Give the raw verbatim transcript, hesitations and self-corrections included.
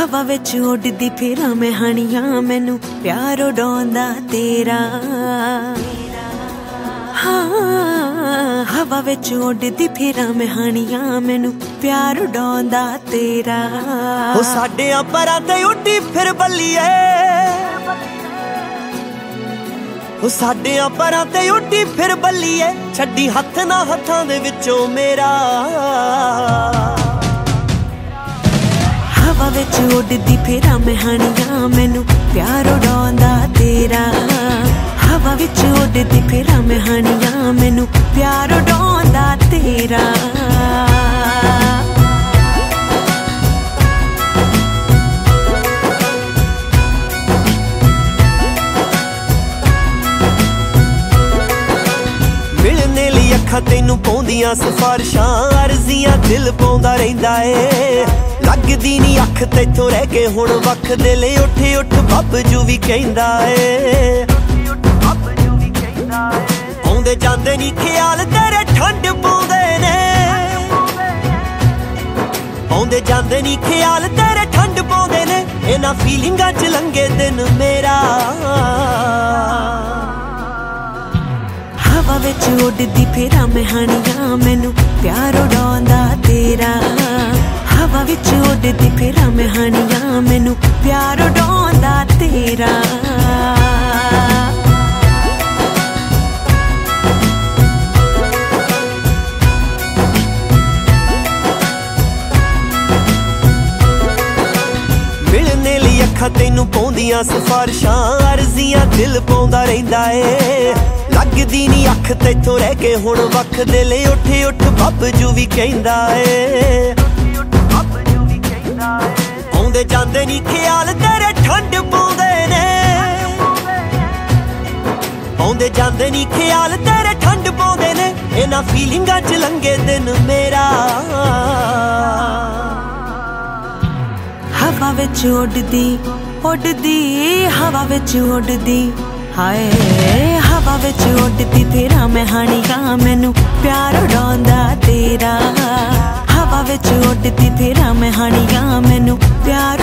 हवा विच उड़दी फिरां मैं हणियां, मैनू प्यार उड़ाउंदा तेरा। हाँ, हवा विच उड़दी फिरां मैं हणियां, मैनू प्यार उड़ाउंदा तेरा। ओ साडे परां ते उड्डी फिर बल्लीए, ओ साडे परां ते उड्डी फिर बल्लीए, छड्डी हत्थ ना हत्थां दे विचों मेरा। हवा विच उड़दी फिरां मैं हणियां, मैनू प्यार उड़ाउंदा तेरा। हवा विच उड़दी फिरां मैं हणियां, मैनू प्यार उड़ाउंदा तेरा। मिलने लई अखां तैनू पाउंदियां सिफारिशां, अर्जियां दिल पाउंदा रहिंदा ए। लगदी नी अख तैथों रह के हुण वख दिल उठ उठ बब्बजू भी कहंदा ए। आउंदे जांदे नी ख्याल तेरे ठंड पाउंदे ने, आउंदे जांदे नी ख्याल तेरे ठंड पाउंदे ने, इन्हां फीलिंगां च लंघे दिन मेरा। हवा विच उड़दी फिरां मैं हणियां, मैनू प्यार उड़ाउंदा तेरा। हवा विच उड़दी फिरां मैं हणियां, मैनू प्यार उड़ाउंदा तेरा। मिलने लई अखां तैनू पाउंदियां सिफारिशां, अर्जियां दिल पाउंदा रहिंदा ए। लगदी नी अख तैथों रह के हुण वख दिल उठ उठ बब्बजू भी कहंदा ए। आउंदे जांदे नी ख्याल तेरे ठंड पाउंदे ने, आउंदे जांदे नी ख्याल तेरे ठंड पाउंदे ने, इन्हां फीलिंगां च लंघे दिन मेरा। हवा विच उड़दी उड़दी हवा विच उड़दी, हाय हवा विच उड़दी फिरां मैं हणियां, मैनू प्यार उड़ाउंदा तेरा। हवा विच उड़दी फिरां मैं हणियां, मैनू प्यार